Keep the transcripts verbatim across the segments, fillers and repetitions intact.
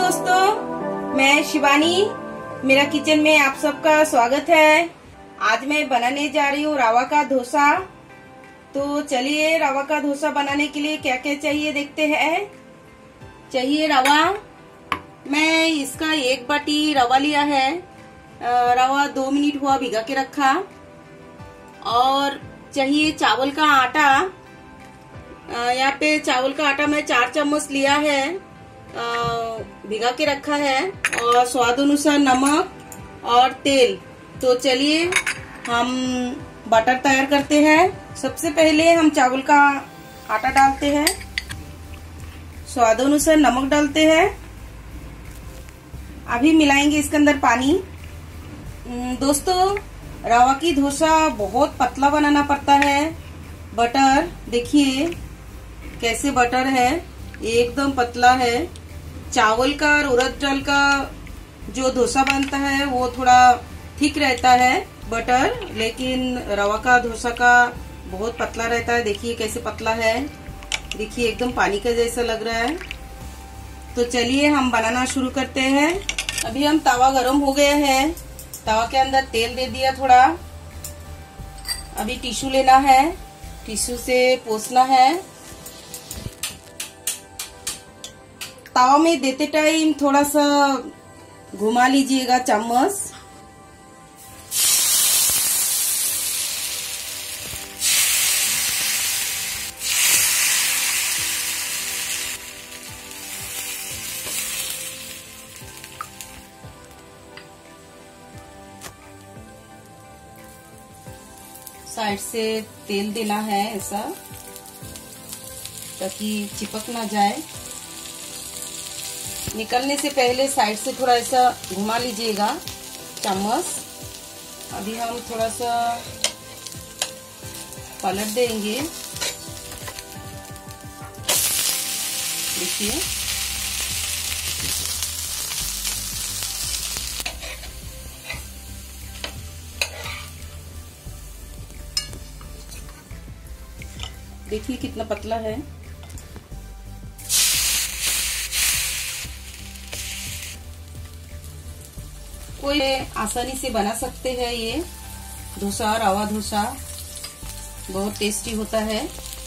दोस्तों, मैं शिवानी, मेरा किचन में आप सबका स्वागत है। आज मैं बनाने जा रही हूँ रवा का डोसा। तो चलिए रवा का डोसा बनाने के लिए क्या क्या चाहिए देखते हैं। चाहिए रवा, मैं इसका एक बाटी रवा लिया है। रवा दो मिनट हुआ भिगा के रखा। और चाहिए चावल का आटा। यहाँ पे चावल का आटा मैं चार चम्मच लिया है, भिगा के रखा है। और स्वाद अनुसार नमक और तेल। तो चलिए हम बटर तैयार करते हैं। सबसे पहले हम चावल का आटा डालते हैं, स्वाद अनुसार नमक डालते हैं। अभी मिलाएंगे इसके अंदर पानी। दोस्तों, रवा की डोसा बहुत पतला बनाना पड़ता है। बटर देखिए कैसे बटर है, एकदम पतला है। चावल का और उड़द दाल का जो डोसा बनता है वो थोड़ा ठीक रहता है बटर, लेकिन रवा का डोसा का बहुत पतला रहता है। देखिए कैसे पतला है, देखिए एकदम पानी का जैसा लग रहा है। तो चलिए हम बनाना शुरू करते हैं। अभी हम तवा गरम हो गया है, तवा के अंदर तेल दे दिया थोड़ा। अभी टिश्यू लेना है, टिश्यू से पोंछना है। तवा में देते टाइम थोड़ा सा घुमा लीजिएगा चम्मच। साइड से तेल देना है ऐसा, ताकि चिपक ना जाए। निकलने से पहले साइड से थोड़ा ऐसा घुमा लीजिएगा चम्मच। अभी हम थोड़ा सा पलट देंगे। देखिए देखिए कितना पतला है। कोई आसानी से बना सकते हैं ये डोसा, रवा डोसा बहुत टेस्टी होता है।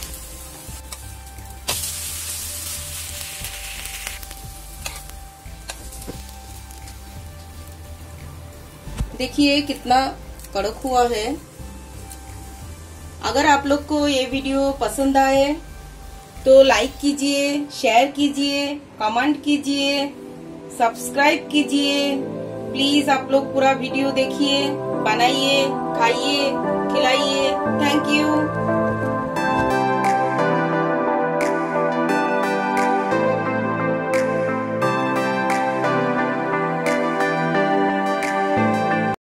देखिए कितना कड़क हुआ है। अगर आप लोग को ये वीडियो पसंद आए तो लाइक कीजिए, शेयर कीजिए, कमेंट कीजिए, सब्सक्राइब कीजिए। प्लीज आप लोग पूरा वीडियो देखिए, बनाइए, खाइए, खिलाइए। Thank you.